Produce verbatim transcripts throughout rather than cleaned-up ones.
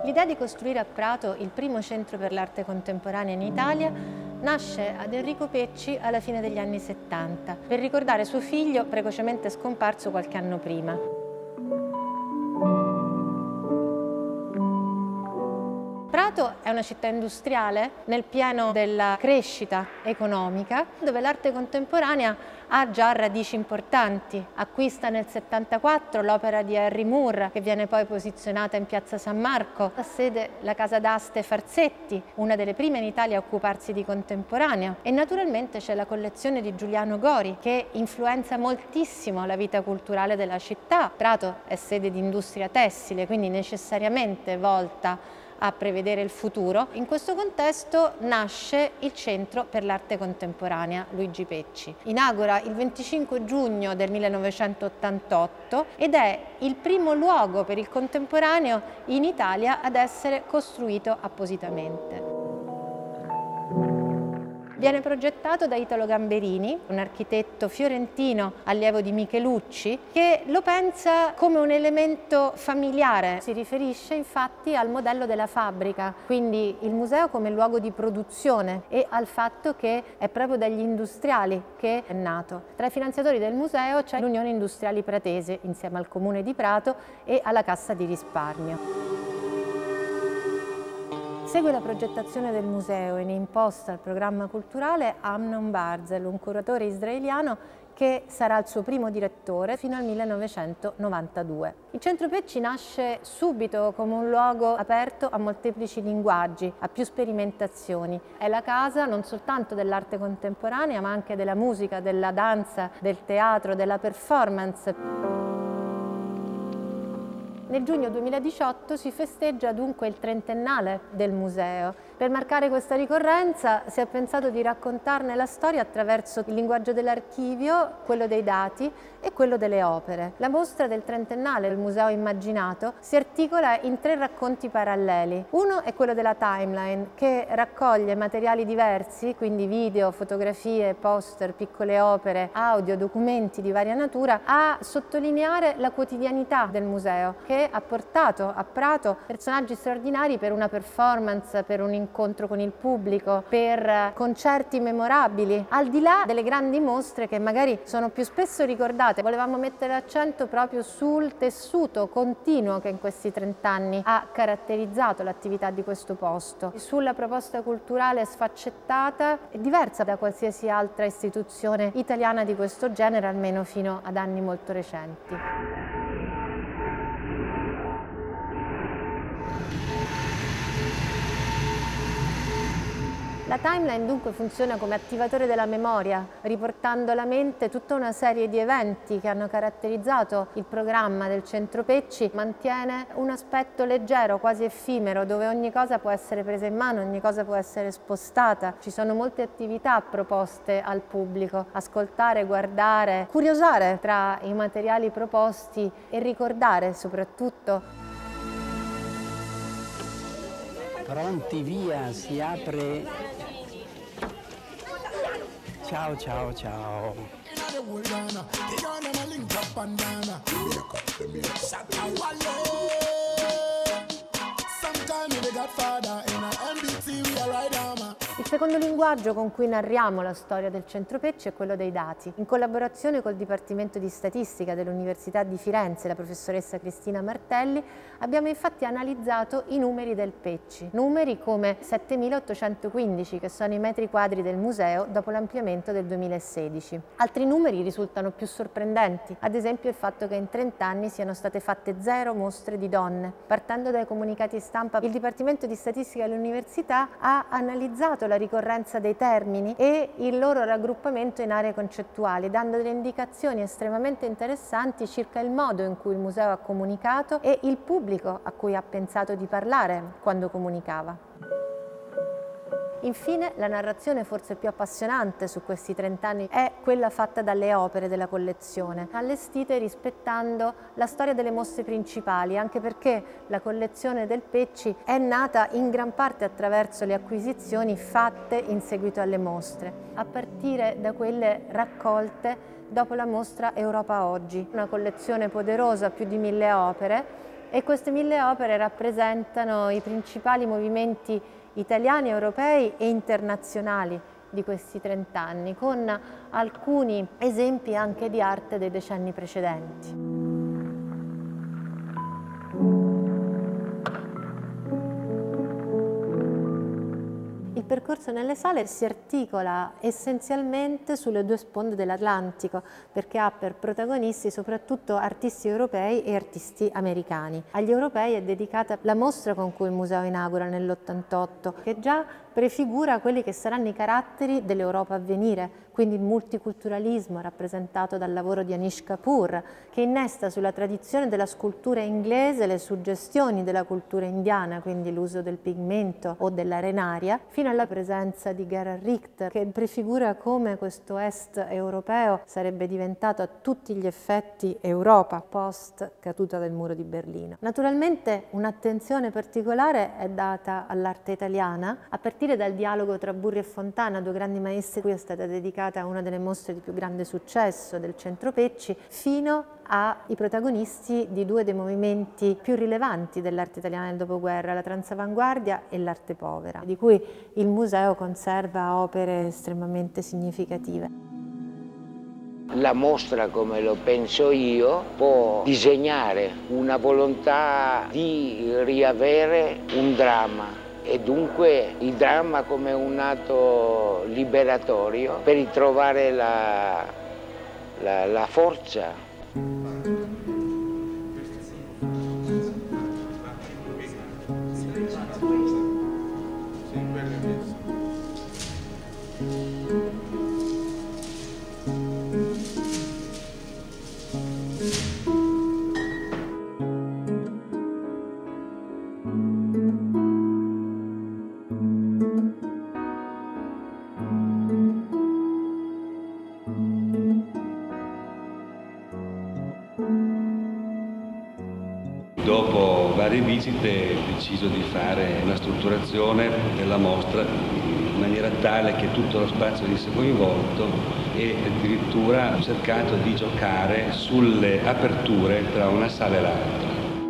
L'idea di costruire a Prato il primo centro per l'arte contemporanea in Italia nasce ad Enrico Pecci alla fine degli anni settanta, per ricordare suo figlio precocemente scomparso qualche anno prima. Prato è una città industriale nel pieno della crescita economica, dove l'arte contemporanea ha già radici importanti. Acquista nel settantaquattro l'opera di Henry Moore, che viene poi posizionata in piazza San Marco. Ha sede la casa d'aste Farsetti, una delle prime in Italia a occuparsi di contemporaneo. E naturalmente c'è la collezione di Giuliano Gori, che influenza moltissimo la vita culturale della città. Prato è sede di industria tessile, quindi necessariamente volta a prevedere il futuro. In questo contesto nasce il Centro per l'Arte Contemporanea Luigi Pecci. Inaugura il venticinque giugno del millenovecentottantotto ed è il primo luogo per il contemporaneo in Italia ad essere costruito appositamente. Viene progettato da Italo Gamberini, un architetto fiorentino allievo di Michelucci, che lo pensa come un elemento familiare. Si riferisce infatti al modello della fabbrica, quindi il museo come luogo di produzione, e al fatto che è proprio dagli industriali che è nato. Tra i finanziatori del museo c'è l'Unione Industriali Pratese, insieme al Comune di Prato e alla Cassa di Risparmio. Segue la progettazione del museo e ne imposta il programma culturale Amnon Barzel, un curatore israeliano che sarà il suo primo direttore fino al millenovecentonovantadue. Il Centro Pecci nasce subito come un luogo aperto a molteplici linguaggi, a più sperimentazioni. È la casa non soltanto dell'arte contemporanea, ma anche della musica, della danza, del teatro, della performance. Nel giugno duemiladiciotto si festeggia dunque il trentennale del museo. Per marcare questa ricorrenza si è pensato di raccontarne la storia attraverso il linguaggio dell'archivio, quello dei dati e quello delle opere. La mostra del trentennale del Museo Immaginato si articola in tre racconti paralleli. Uno è quello della timeline, che raccoglie materiali diversi, quindi video, fotografie, poster, piccole opere, audio, documenti di varia natura, a sottolineare la quotidianità del museo, che ha portato a Prato personaggi straordinari per una performance, per un incontro con il pubblico, per concerti memorabili, al di là delle grandi mostre che magari sono più spesso ricordate. Volevamo mettere l'accento proprio sul tessuto continuo che in questi trent'anni ha caratterizzato l'attività di questo posto, sulla proposta culturale sfaccettata e diversa da qualsiasi altra istituzione italiana di questo genere, almeno fino ad anni molto recenti. La timeline dunque funziona come attivatore della memoria, riportando alla mente tutta una serie di eventi che hanno caratterizzato il programma del Centro Pecci. Mantiene un aspetto leggero, quasi effimero, dove ogni cosa può essere presa in mano, ogni cosa può essere spostata. Ci sono molte attività proposte al pubblico: ascoltare, guardare, curiosare tra i materiali proposti e ricordare soprattutto. Pronti, via, si apre. Ciao, ciao, ciao. Il secondo linguaggio con cui narriamo la storia del Centro Pecci è quello dei dati. In collaborazione col Dipartimento di Statistica dell'Università di Firenze e la professoressa Cristina Martelli, abbiamo infatti analizzato i numeri del Pecci. Numeri come settemilaottocentoquindici, che sono i metri quadri del museo dopo l'ampliamento del duemilasedici. Altri numeri risultano più sorprendenti, ad esempio il fatto che in trent'anni siano state fatte zero mostre di donne. Partendo dai comunicati stampa, il Dipartimento di Statistica dell'Università ha analizzato la ricorrenza dei termini e il loro raggruppamento in aree concettuali, dando delle indicazioni estremamente interessanti circa il modo in cui il museo ha comunicato e il pubblico a cui ha pensato di parlare quando comunicava. Infine, la narrazione forse più appassionante su questi trent'anni è quella fatta dalle opere della collezione, allestite rispettando la storia delle mostre principali, anche perché la collezione del Pecci è nata in gran parte attraverso le acquisizioni fatte in seguito alle mostre, a partire da quelle raccolte dopo la mostra Europa Oggi, una collezione poderosa, più di mille opere, E queste mille opere rappresentano i principali movimenti italiani, europei e internazionali di questi trent'anni, con alcuni esempi anche di arte dei decenni precedenti. Il percorso nelle sale si articola essenzialmente sulle due sponde dell'Atlantico, perché ha per protagonisti soprattutto artisti europei e artisti americani. Agli europei è dedicata la mostra con cui il museo inaugura nell'ottantotto, che già prefigura quelli che saranno i caratteri dell'Europa a venire, quindi il multiculturalismo rappresentato dal lavoro di Anish Kapoor, che innesta sulla tradizione della scultura inglese le suggestioni della cultura indiana, quindi l'uso del pigmento o dell'arenaria, fino alla presenza di Gerhard Richter, che prefigura come questo est europeo sarebbe diventato a tutti gli effetti Europa post caduta del muro di Berlino. Naturalmente un'attenzione particolare è data all'arte italiana, a partire dal dialogo tra Burri e Fontana, due grandi maestri cui è stata dedicata una delle mostre di più grande successo del Centro Pecci, fino ai protagonisti di due dei movimenti più rilevanti dell'arte italiana del dopoguerra, la transavanguardia e l'arte povera, di cui il museo conserva opere estremamente significative. La mostra, come lo penso io, può disegnare una volontà di riavere un dramma, e dunque il dramma come un atto liberatorio per ritrovare la, la, la forza. Dopo varie visite ho deciso di fare una strutturazione della mostra in maniera tale che tutto lo spazio venisse coinvolto e addirittura ho cercato di giocare sulle aperture tra una sala e l'altra.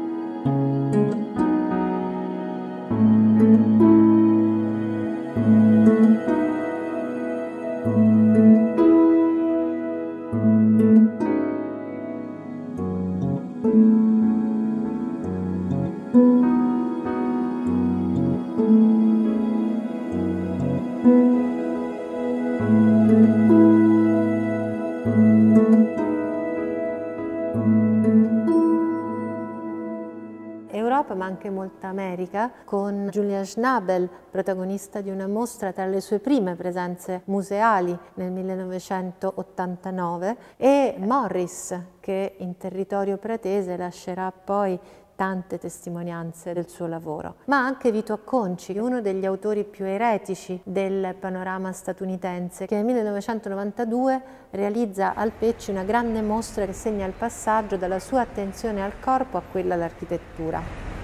Europa, ma anche molta America, con Julia Schnabel, protagonista di una mostra tra le sue prime presenze museali nel millenovecentottantanove, e Morris, che in territorio pratese lascerà poi tante testimonianze del suo lavoro, ma anche Vito Acconci, uno degli autori più eretici del panorama statunitense, che nel millenovecentonovantadue realizza al Pecci una grande mostra che segna il passaggio dalla sua attenzione al corpo a quella all'architettura.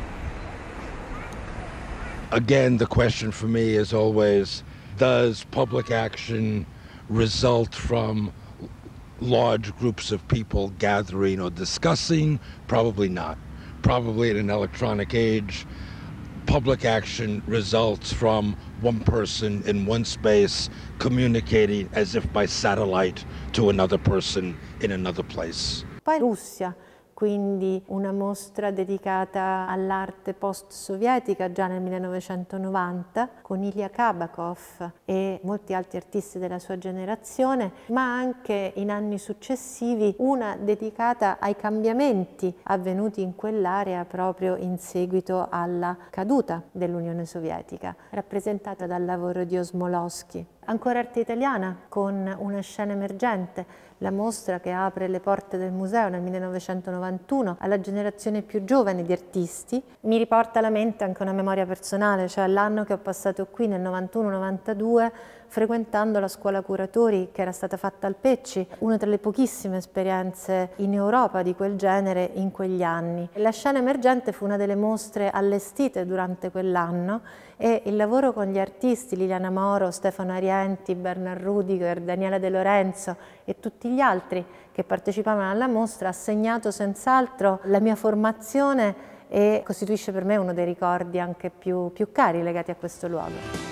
Again, the question for me is always, does public action result from large groups of people gathering or discussing? Probably not. Probably in an electronic age, public action results from one person in one space communicating as if by satellite to another person in another place. Poi Russia, quindi una mostra dedicata all'arte post-sovietica già nel millenovecentonovanta, con Ilya Kabakov e molti altri artisti della sua generazione, ma anche in anni successivi una dedicata ai cambiamenti avvenuti in quell'area proprio in seguito alla caduta dell'Unione Sovietica, rappresentata dal lavoro di Osmolowski. Ancora arte italiana, con Una scena emergente, la mostra che apre le porte del museo nel millenovecentonovantuno alla generazione più giovane di artisti. Mi riporta alla mente anche una memoria personale, cioè l'anno che ho passato qui nel novantuno novantadue frequentando la scuola curatori che era stata fatta al Pecci, una delle pochissime esperienze in Europa di quel genere in quegli anni. La scena emergente fu una delle mostre allestite durante quell'anno e il lavoro con gli artisti Liliana Moro, Stefano Arienti, Bernard Rudiger, Daniela De Lorenzo e tutti gli altri che partecipavano alla mostra ha segnato senz'altro la mia formazione e costituisce per me uno dei ricordi anche più, più cari legati a questo luogo.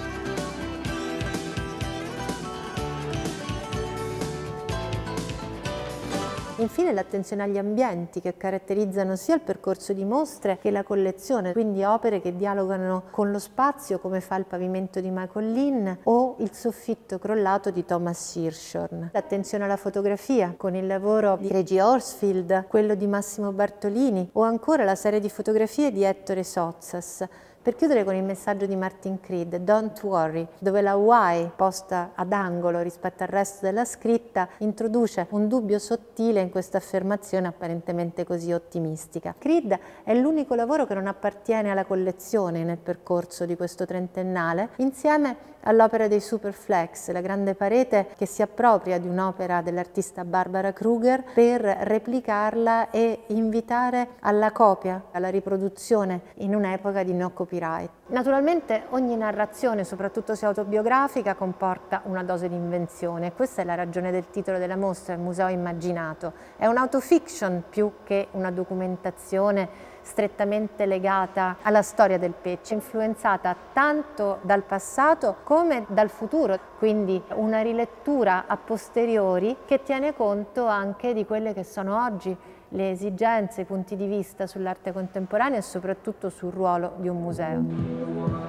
Infine l'attenzione agli ambienti che caratterizzano sia il percorso di mostre che la collezione, quindi opere che dialogano con lo spazio come fa il pavimento di Michael Lynn o il soffitto crollato di Thomas Hirschhorn. L'attenzione alla fotografia con il lavoro di Reggie Horsfield, quello di Massimo Bartolini o ancora la serie di fotografie di Ettore Sottsass. Per chiudere con il messaggio di Martin Creed, Don't Worry, dove la why, posta ad angolo rispetto al resto della scritta, introduce un dubbio sottile in questa affermazione apparentemente così ottimistica. Creed è l'unico lavoro che non appartiene alla collezione nel percorso di questo trentennale, insieme all'opera dei Superflex, la grande parete che si appropria di un'opera dell'artista Barbara Kruger per replicarla e invitare alla copia, alla riproduzione in un'epoca di no copyright. Naturalmente ogni narrazione, soprattutto se autobiografica, comporta una dose di invenzione. Questa è la ragione del titolo della mostra, il Museo Immaginato. È un'autofiction più che una documentazione strettamente legata alla storia del Pecce, influenzata tanto dal passato come dal futuro, quindi una rilettura a posteriori che tiene conto anche di quelle che sono oggi le esigenze, i punti di vista sull'arte contemporanea e soprattutto sul ruolo di un museo.